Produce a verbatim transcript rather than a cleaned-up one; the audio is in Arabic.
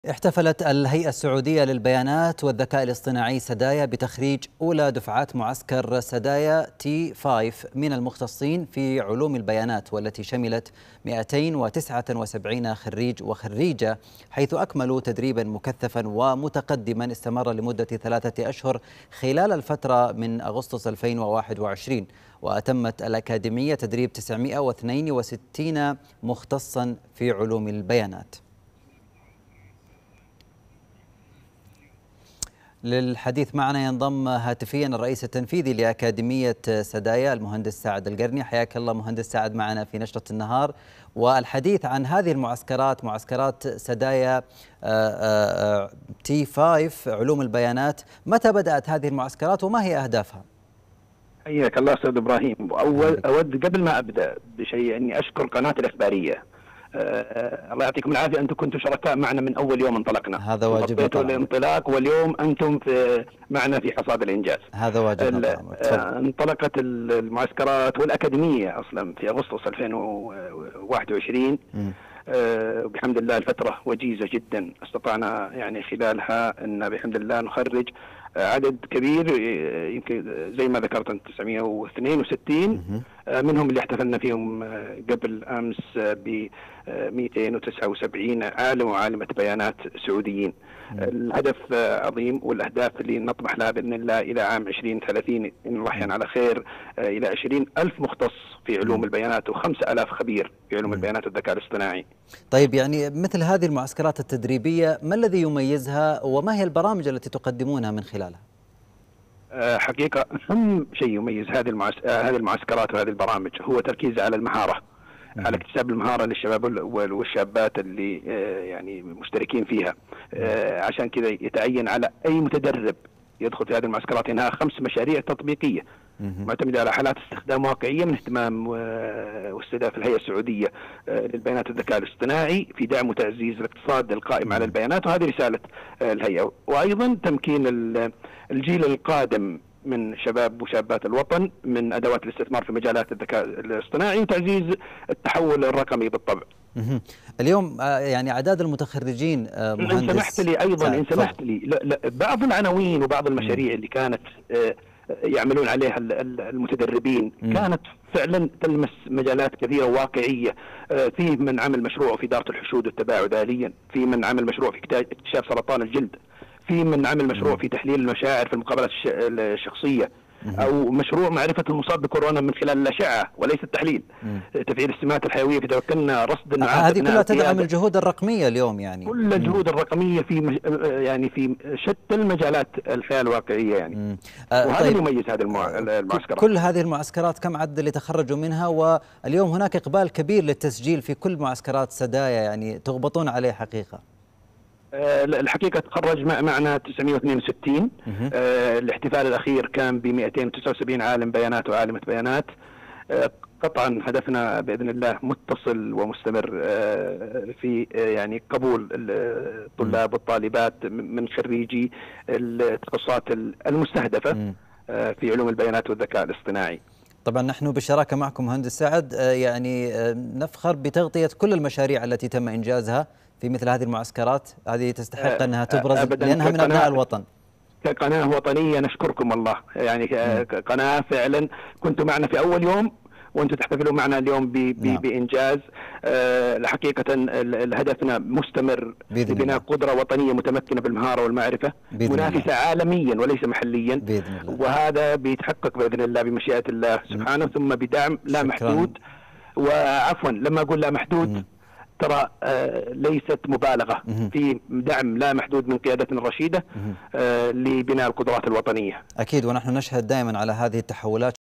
احتفلت الهيئة السعودية للبيانات والذكاء الاصطناعي سدايا بتخريج أولى دفعات معسكر سدايا تي خمسة من المختصين في علوم البيانات، والتي شملت مئتين وتسعة وسبعين خريج وخريجة، حيث أكملوا تدريبا مكثفا ومتقدما استمر لمدة ثلاثة أشهر خلال الفترة من أغسطس ألفين وواحد وعشرين. وأتمت الأكاديمية تدريب تسعمئة واثنين وستين مختصا في علوم البيانات. للحديث معنا ينضم هاتفيا الرئيس التنفيذي لأكاديمية سدايا المهندس سعد القرني. حياك الله مهندس سعد معنا في نشرة النهار، والحديث عن هذه المعسكرات، معسكرات سدايا تي خمسة علوم البيانات. متى بدأت هذه المعسكرات وما هي أهدافها؟ حياك الله أستاذ إبراهيم. أول أود قبل ما أبدأ بشيء أني أشكر قناة الإخبارية. أه الله يعطيكم العافية، أنتم كنتم شركاء معنا من أول يوم انطلقنا. هذا واجبنا طبعا. الانطلاق واليوم أنتم في معنا في حصاد الإنجاز. هذا واجبنا طبعا. أه انطلقت المعسكرات والأكاديمية أصلا في أغسطس ألفين وواحد وعشرين. أه بحمد الله الفترة وجيزة جدا، استطعنا يعني خلالها أن بحمد الله نخرج عدد كبير، يمكن زي ما ذكرت أنت تسعمئة واثنين وستين منهم اللي احتفلنا فيهم قبل أمس ب مئتين وتسعة وسبعين عالم وعالمة بيانات سعوديين. الهدف عظيم، والأهداف اللي نطمح لها بإذن الله إلى عام عشرين ثلاثين إن الله يحين على خير إلى عشرين ألف مختص في علوم البيانات وخمسة آلاف خبير في علوم البيانات والذكاء الاصطناعي. طيب، يعني مثل هذه المعسكرات التدريبية ما الذي يميزها وما هي البرامج التي تقدمونها من خلالها؟ حقيقة أهم شيء يميز هذه هذه المعسكرات وهذه البرامج هو تركيز على المهارة، على اكتساب المهارة للشباب والشابات اللي يعني مشتركين فيها. عشان كذا يتعين على أي متدرب يدخل في هذه المعسكرات إنها خمس مشاريع تطبيقية معتمدة على حالات استخدام واقعية من اهتمام واستهداف الهيئة السعودية للبيانات والذكاء الاصطناعي في دعم وتعزيز الاقتصاد القائم على البيانات، وهذه رسالة الهيئة. وأيضا تمكين الجيل القادم من شباب وشابات الوطن من أدوات الاستثمار في مجالات الذكاء الاصطناعي وتعزيز التحول الرقمي بالطبع. اليوم يعني أعداد المتخرجين مهندس، إن سمحت لي أيضا إن سمحت لي لا لا بعض العناوين وبعض المشاريع اللي كانت يعملون عليها المتدربين كانت فعلا تلمس مجالات كثيرة واقعية. في من عمل مشروع في إدارة الحشود والتباعد آليا، في من عمل مشروع في اكتشاف سرطان الجلد، في من عمل مشروع في تحليل المشاعر في المقابلات الشخصية، أو مشروع معرفة المصاب بكورونا من خلال الأشعة وليس التحليل، تفعيل السمات الحيوية في تمكنا رصد المعافى. هذه كلها تدعم الجهود الرقمية اليوم، يعني كل الجهود الرقمية في مج... يعني في شتى المجالات الحياة الواقعية يعني. وهذا طيب. يميز هذه المع... المعسكرات. كل هذه المعسكرات كم عدد اللي تخرجوا منها؟ واليوم هناك إقبال كبير للتسجيل في كل معسكرات سدايا، يعني تغبطون عليه حقيقة. الحقيقة تخرج معنا تسعمئة واثنين وستين. آه الاحتفال الأخير كان ب مئتين وتسعة وسبعين عالم بيانات وعالمة بيانات. آه قطعا هدفنا بإذن الله متصل ومستمر آه في آه يعني قبول الطلاب والطالبات من خريجي التخصصات المستهدفة آه في علوم البيانات والذكاء الاصطناعي. طبعا نحن بالشراكة معكم مهندس سعد يعني نفخر بتغطية كل المشاريع التي تم إنجازها في مثل هذه المعسكرات. هذه تستحق أنها تبرز لأنها من أبناء الوطن. كقناة وطنية نشكركم الله، يعني قناة فعلا كنتم معنا في أول يوم وأنتم تحتفلون معنا اليوم ب نعم. بإنجاز. أه حقيقة هدفنا مستمر لبناء قدرة وطنية متمكنة بالمهارة والمعرفة، منافسة عالميا وليس محليا بإذن الله. وهذا بيتحقق بإذن الله بمشيئة الله سبحانه، ثم بدعم لا محدود. وعفوا لما أقول لا محدود م. ترى آه ليست مبالغة في دعم لا محدود من قيادتنا الرشيدة آه لبناء القدرات الوطنية. أكيد، ونحن نشهد دائما على هذه التحولات.